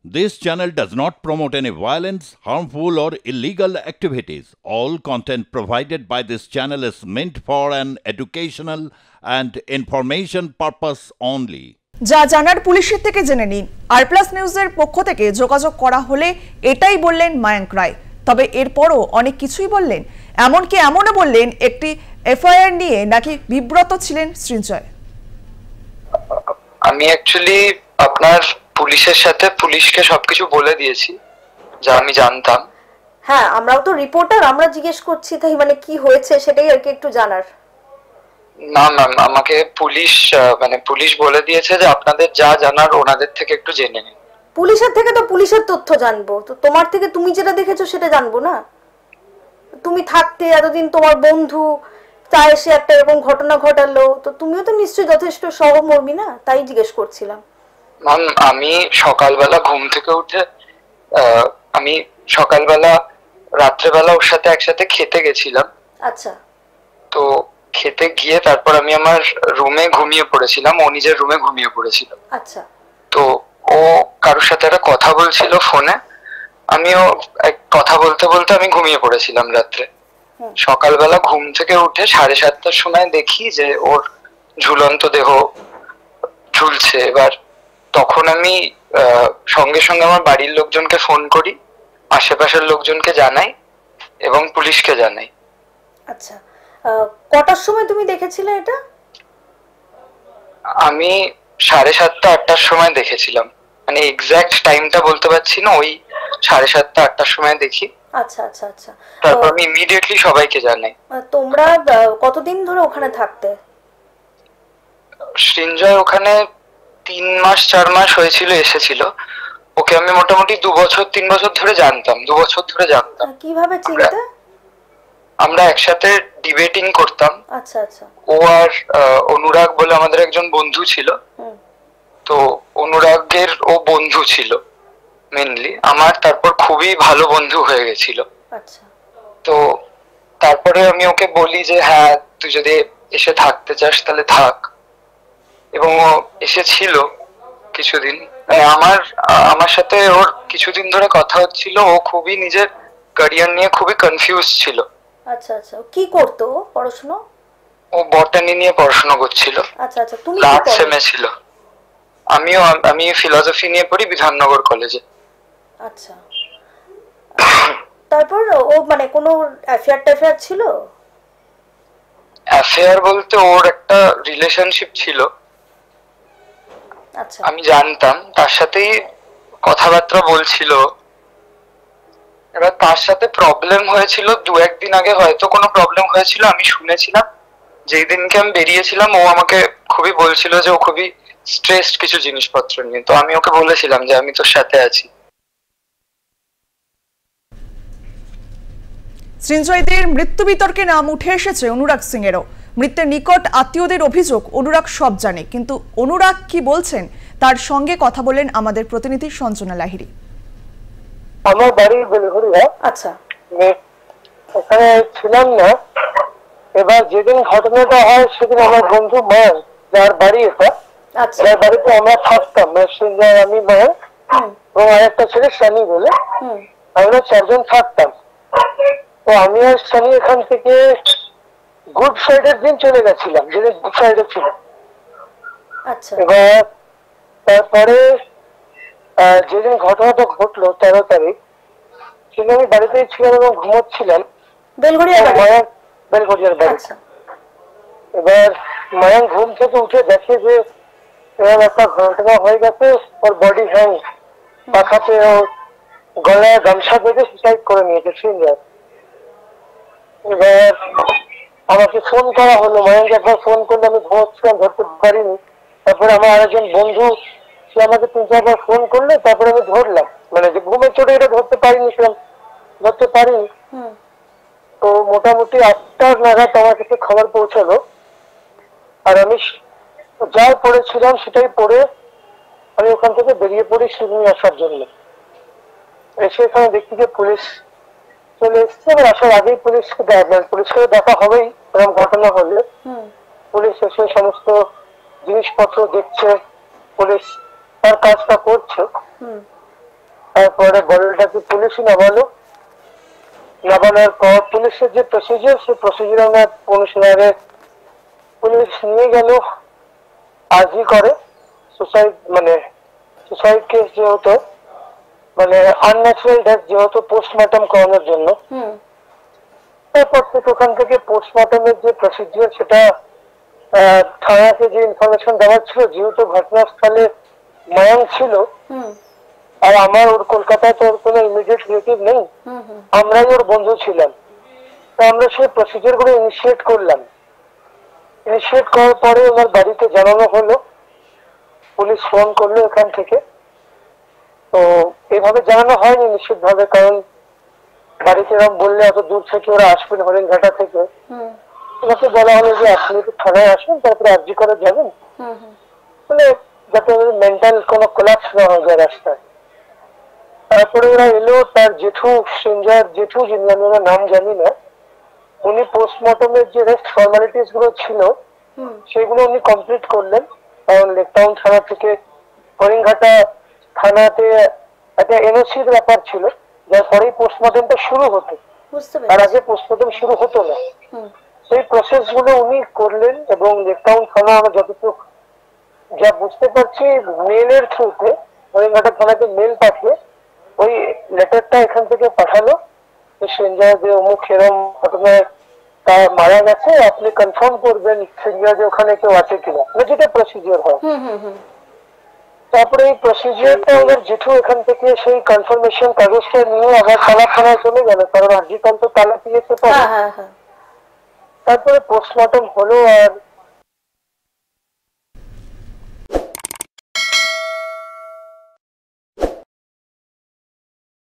This channel does not promote any violence, harmful, or illegal activities. All content provided by this channel is meant for an educational and information purpose only. যা জানার পুলিশের থেকে জেনে নিন। আর plus নিউজের পক্ষ থেকে যোগাযোগ করা হলে এটাই বললেন মায়াঙ্ক রায়। তবে এরপরও অনেক কিছুই বললেন, এমনকি এমনও বললেন একটি এফআইআর নিয়ে নাকি বিব্রত ছিলেন সৃঞ্জয়। আমি অ্যাকচুয়ালি আপনার পুলিশের সাথে পুলিশকে সবকিছু বলে দিয়েছি যা আমি জানতাম। হ্যাঁ, আমরাও তো রিপোর্টার, আমরা জিজ্ঞেস করছি তাই মানে কি হয়েছে সেটাই আর কি একটু জানার। না ম্যাম, আমাকে পুলিশ বলে দিয়েছে যে আপনাদের যা জানার ওনাদের থেকে একটু জেনে নিন। পুলিশের থেকে তো পুলিশের তথ্য জানবো, তো তোমার থেকে তুমি যেটা দেখেছো সেটা জানবো না? তুমি থাকতে এতদিন তোমার বন্ধু তা এসে একটা এরকম ঘটনা ঘটালো, তো তুমিও তো নিশ্চয়ই যথেষ্ট সহমর্মী না, তাই জিজ্ঞেস করছিলাম। ম্যাম, আমি সকালবেলা ঘুম থেকে উঠে আমি রাত্রেবেলা ওর সাথে একসাথে খেতে গেছিলাম। আচ্ছা। তো খেতে গিয়ে তারপর আমি আমার রুমে ঘুমিয়ে পড়েছিলাম, ও নিজের রুমে ঘুমিয়ে পড়েছিল। আচ্ছা। তো ও কারোর সাথে একটা কথা বলছিল ফোনে, আমিও কথা বলতে বলতে আমি ঘুমিয়ে পড়েছিলাম রাত্রে। সকালবেলা ঘুম থেকে উঠে 7:30টার সময় দেখি যে ওর ঝুলন্ত দেহ ঝুলছে। এবার তখন আমি সঙ্গে সঙ্গে আমার বাড়ির লোকজনকে ফোন করি, আশেপাশের লোকজনকে জানাই এবং পুলিশকে জানাই। আচ্ছা, কটার সময় তুমি দেখেছিলে এটা? আমি 7:30-8টার সময় দেখেছিলাম, মানে এক্সাক্ট টাইমটা বলতে পারছি না, ওই 7:30-8টার সময় দেখি। আচ্ছা আচ্ছা আচ্ছা। তারপর আমি ইমিডিয়েটলি সবাইকে জানাই। তোমরা কতদিন ধরে ওখানে থাকতে? সৃঞ্জয় ওখানে 3 মাস 4 মাস হয়েছিল এসেছিল। ওকে আমি মোটামুটি 2 বছর 3 বছর ধরে জানতাম, 2 বছর ধরে জানতাম। কিভাবে চিনতে? আমরা একসাথে ডিবেটিং করতাম। আচ্ছা আচ্ছা। ও আর অনুরাগ বলে আমাদের একজন বন্ধু ছিল, তো অনুরাগের ও বন্ধু ছিল মেনলি আমার, তারপর খুবই ভালো বন্ধু হয়ে গেছিল। আচ্ছা। তো তারপরে আমি ওকে বলি যে হ্যাঁ তুই যদি এসে থাকতে চাস তাহলে থাক, এবং ও এসেছিল কিছুদিন। মানে আমার সাথে ওর কিছুদিন ধরে কথা হচ্ছিল। ও খুবই নিজের ক্যারিয়ার নিয়ে খুবই কনফিউজ ছিল। আচ্ছা আচ্ছা। কি করতো পড়াশোনা? ও বটানি নিয়ে পড়াশোনা করছিল। আচ্ছা আচ্ছা। তুমি লাস্ট সেমে ছিল। আমি ফিলোসফি নিয়ে পড়ি বিধাননগর কলেজে। আচ্ছা। তারপর ও মানে কোনো অ্যাফেয়ার ছিল? অ্যাফেয়ার বলতে ওর একটা রিলেশনশিপ ছিল। আচ্ছা। আমি জানতাম, তার সাথেই কথাবার্তা বলছিল। এবার তার সাথে প্রবলেম হয়েছিল 2-1 দিন আগে, হয়তো কোনো প্রবলেম হয়েছিল, আমি শুনেছিলাম। যেই দিনকে আমি বেরিয়েছিলাম ও আমাকে খুবই বলছিল যে ও খুবই স্ট্রেসড কিছু জিনিসপত্র নিয়ে। তো আমি ওকে বলেছিলাম যে আমি তোর সাথে আছি। সৃঞ্জয়দের মৃত্যু বিতর্কে নাম উঠে এসেছে অনুরাগ সিং এরও। মৃতের নিকট আত্মীয়দের অভিযোগ অনুরাগ সব জানে, কিন্তু অনুরাগ কি বলছেন তার সঙ্গে কথা বলেন আমাদের প্রতিনিধি সঞ্জনা লাহিড়ী। আমার বাড়ি বেলঘড়িয়া। আচ্ছা। ওখানে ছিলাম না। এবার যেদিন ঘটনাটা হয় সেদিন আমার বন্ধু মায়াঙ্ক, যার বাড়ি এটা, যার বাড়িতে আমরা থাকতাম, সৃঞ্জয়, আমি, মায়াঙ্ক এবং আরেকটা ছেলে সানি বলে, আমরা 4 জন থাকতাম। তো আমি আর সানি এখান থেকে গুড ফ্রাইডের দিন চলে গেছিলাম, যেদিন গুড ফ্রাইডে ছিল। এবার তারপরে যেদিন ঘটনাটা ঘটলো 13 তারিখ, সেদিন আমি বাড়িতেই ছিলাম এবং ঘুমোচ্ছিলাম, বেলঘড়িয়ার বাড়ি। এবার মায়াঙ্ক ঘুম থেকে উঠে দেখে যে এরকম একটা ঘটনা হয়ে গেছে, ওর বডি হ্যাং, পাখাতে ওর গলায় গামছা বেঁধে সুসাইড করে নিয়েছে সৃঞ্জয়। এবার আমাকে ফোন করা হলো, মায়াঙ্ক একবার ফোন করলে আমি ঘুমোচ্ছিলাম, ধরতে পারিনি। তারপরে আমার আরেকজন বন্ধু সে আমাকে 3-4 বার ফোন করলে, তারপরে আমি ধরলাম, মানে যে ঘুমের চোটে এটা ধরতে পারিনি। তো মোটামুটি 8টা নাগাদ আমার কাছে খবর পৌঁছালো, আর আমি যা পড়েছিলাম সেটাই পড়ে আমি ওখান থেকে বেরিয়ে পড়ি সিডনি আসার জন্য। এসে এখানে দেখি যে পুলিশ চলে এসছে, এবং আসার আগেই পুলিশকে দেখা হবেই এরকম ঘটনা হলে। পুলিশ এসে সমস্ত জিনিসপত্র দেখছে, পুলিশ তার কাজটা করছে। তারপরে বডিটাকে পুলিশই নামানোর পর পুলিশের যে প্রসিজার, সেই প্রসিজার আমরা অনুসারে পুলিশ নিয়ে গেল আজই করে সুসাইড কেস যেহেতু, মানে আনন্যাচারাল ডেথ যেহেতু, পোস্টমর্টম করানোর জন্য। তারপর থেকে ওখান থেকে পোস্টমর্টমের যে প্রসিডিওর সেটা থানাকে যে ইনফরমেশন দেওয়া ছিল, যেহেতু ঘটনাস্থলে মায়াঙ্ক ছিল আর আমার ওর কলকাতায় তো ওর কোনো ইমিডিয়েট রিলেটিভ নেই, আমরাই ওর বন্ধু ছিলাম, তো আমরা সেই প্রসিডিওর গুলো ইনিশিয়েট করলাম। ইনিশিয়েট করার পরে আমার বাড়িতে জানানো হলো, পুলিশ ফোন করলো এখান থেকে। তো এইভাবে জানানো হয়নি নিশ্চিত ভাবে, কারণ বাড়িতে এরকম বললে এত দূর থেকে ওরা আসবেন হরিণঘাটা থেকে, ওনাকে বলা হলো যে আপনি একটু থানায় আসুন, তারপরে আর্জি করে যাবেন, মানে যাতে মেন্টাল কোনো কোলাপস না হয়ে যায় রাস্তায়। তারপরে ওরা এলো, তার জেঠু, সঞ্জয়ের জেঠু, যিনি আমি ওনার নাম জানি না, উনি পোস্টমর্টমের যে রেস্ট ফর্মালিটিস গুলো ছিল সেগুলো উনি কমপ্লিট করলেন, কারণ লেকটাউন থানা থেকে হরিণঘাটা থানাতে একটা এনওসির ব্যাপার ছিল, যার পরেই পোস্টমর্টমটা শুরু হতো, তার আগে পোস্টমর্টম শুরু হতো না। সেই প্রসেস গুলো উনি করলেন এবং লেকটাউন থানা আমরা যতটুকু যা বুঝতে পারছি মেলের থ্রুতে হরিণঘাটা থানাকে মেল পাঠিয়ে ওই লেটারটা এখান থেকে পাঠালো, সঞ্জয় যে অমুক এরম ঘটনায় তা মারা গেছে, আপনি কনফার্ম করবেন সঞ্জয় যে ওখানে কেউ আছে কিনা, যেটা প্রসিডিওর হয়। তারপরে এই প্রসিডিওরটা ওদের জেঠু এখান থেকে সেই কনফার্মেশন কাগজটা নিয়ে আবার তালা থানায় চলে গেল, কারণ আর্জিকাল তো তালা দিয়েছে। তারপরে পোস্টমর্টম হলো আর